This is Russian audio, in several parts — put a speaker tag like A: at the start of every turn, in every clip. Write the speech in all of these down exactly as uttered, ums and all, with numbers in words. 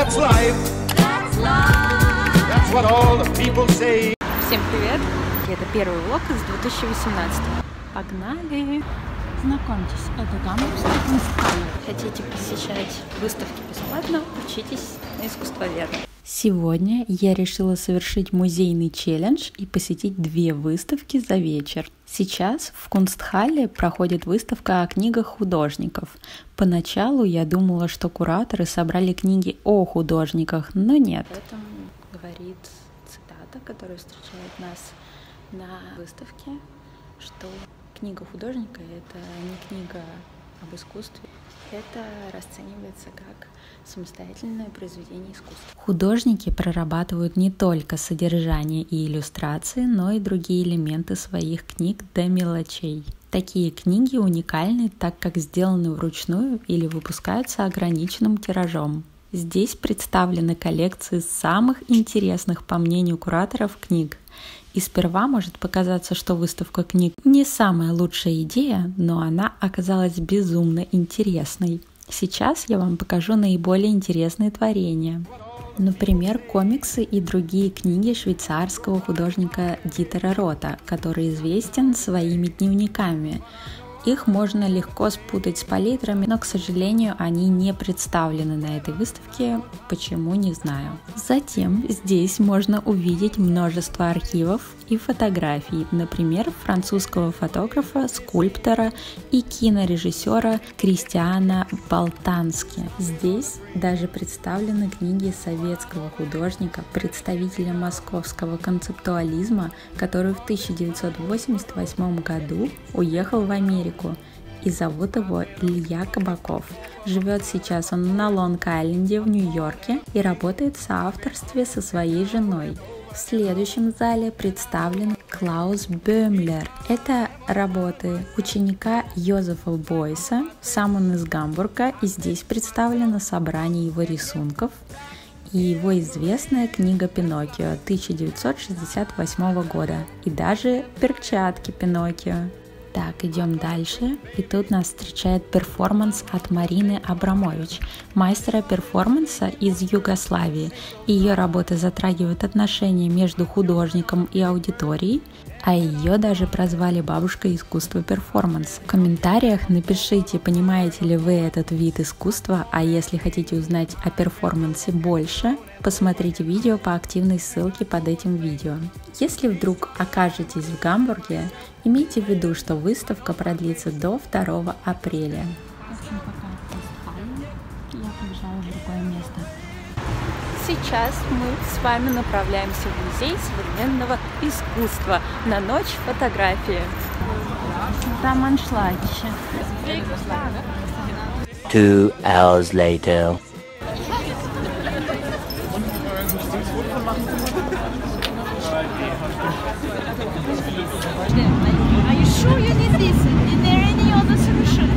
A: That's life. That's life. That's what all the people say.
B: Всем привет! Это первый влог из две тысячи восемнадцатого. Погнали! Знакомьтесь, это Гамбургский Kunsthalle. Хотите посещать выставки бесплатно? Учитесь на искусствоведа. Сегодня я решила совершить музейный челлендж и посетить две выставки за вечер. Сейчас в Kunsthalle проходит выставка о книгах художников. Поначалу я думала, что кураторы собрали книги о художниках, но нет. Об этом говорит цитата, которая встречает нас на выставке, что книга художника — это не книга об искусстве, это расценивается как самостоятельное произведение искусства. Художники прорабатывают не только содержание и иллюстрации, но и другие элементы своих книг до мелочей. Такие книги уникальны, так как сделаны вручную или выпускаются ограниченным тиражом. Здесь представлены коллекции самых интересных, по мнению кураторов, книг. И сперва может показаться, что выставка книг не самая лучшая идея, но она оказалась безумно интересной. Сейчас я вам покажу наиболее интересные творения. Например, комиксы и другие книги швейцарского художника Дитера Рота, который известен своими дневниками. Их можно легко спутать с палитрами, но, к сожалению, они не представлены на этой выставке. Почему, не знаю. Затем здесь можно увидеть множество архивов и фотографий, например, французского фотографа, скульптора и кинорежиссера Кристиана Болтански. Здесь даже представлены книги советского художника, представителя московского концептуализма, который в тысяча девятьсот восемьдесят восьмом году уехал в Америку. И зовут его Илья Кабаков. Живет сейчас он на Лонг-Айленде в Нью-Йорке и работает в соавторстве со своей женой. В следующем зале представлен Клаус Бöhmler. Это работы ученика Йозефа Бойса, сам он из Гамбурга, и здесь представлено собрание его рисунков и его известная книга «Пиноккио» тысяча девятьсот шестьдесят восьмого года, и даже перчатки Пиноккио. Так, идем дальше, и тут нас встречает перформанс от Марины Абрамович, мастера перформанса из Югославии. Ее работы затрагивают отношения между художником и аудиторией, а ее даже прозвали бабушкой искусства перформанса. В комментариях напишите, понимаете ли вы этот вид искусства, а если хотите узнать о перформансе больше, посмотрите видео по активной ссылке под этим видео. Если вдруг окажетесь в Гамбурге, имейте в виду, что выставка продлится до второго апреля. В общем, пока я побежала в другое место. Сейчас мы с вами направляемся в музей современного искусства на ночь фотографии. Там аншлагище.
C: Two hours later.
B: Are you sure you need this? Is there any other solution?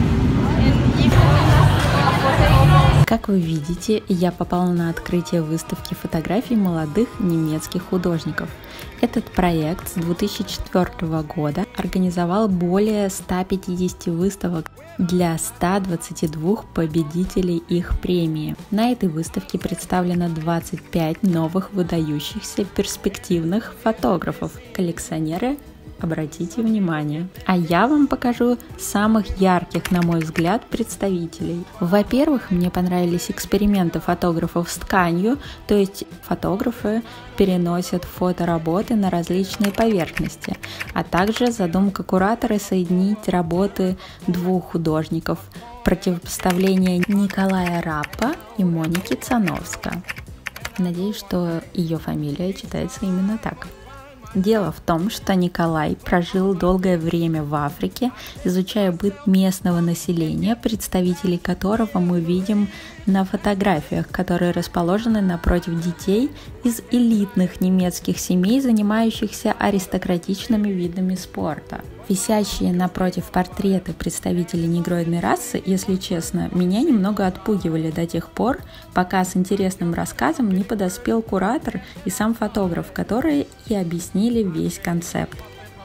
B: Как вы видите, я попала на открытие выставки фотографий молодых немецких художников. Этот проект с две тысячи четвёртого года организовал более ста пятидесяти выставок для ста двадцати двух победителей их премии. На этой выставке представлено двадцать пять новых выдающихся перспективных фотографов. Коллекционеры, обратите внимание. А я вам покажу самых ярких, на мой взгляд, представителей. Во-первых, мне понравились эксперименты фотографов с тканью, то есть фотографы переносят фотоработы на различные поверхности, а также задумка куратора соединить работы двух художников, противопоставление Николая Раппа и Моники Цановска. Надеюсь, что ее фамилия читается именно так. Дело в том, что Николай прожил долгое время в Африке, изучая быт местного населения, представителей которого мы видим на фотографиях, которые расположены напротив детей из элитных немецких семей, занимающихся аристократичными видами спорта. Висящие напротив портреты представителей негроидной расы, если честно, меня немного отпугивали до тех пор, пока с интересным рассказом не подоспел куратор и сам фотограф, которые и объяснили весь концепт.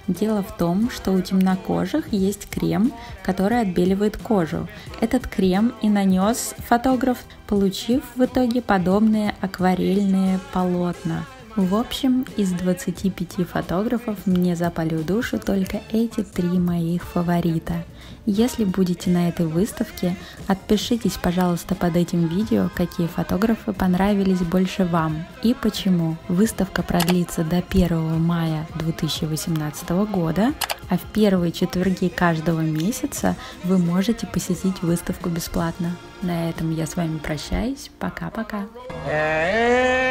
B: Дело в том, что у темнокожих есть крем, который отбеливает кожу. Этот крем и нанес фотограф, получив в итоге подобные акварельные полотна. В общем, из двадцати пяти фотографов мне запали в душу только эти три моих фаворита. Если будете на этой выставке, отпишитесь, пожалуйста, под этим видео, какие фотографы понравились больше вам и почему. Выставка продлится до первого мая две тысячи восемнадцатого года, а в первые четверги каждого месяца вы можете посетить выставку бесплатно. На этом я с вами прощаюсь. Пока-пока.